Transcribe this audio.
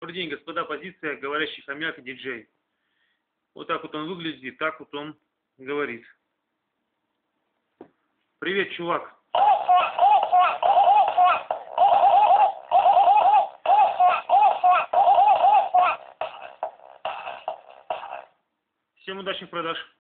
Добрый день, господа, позиция говорящий хомяк и диджей. Вот так вот он выглядит, так вот он говорит. Привет, чувак. Всем удачных продаж.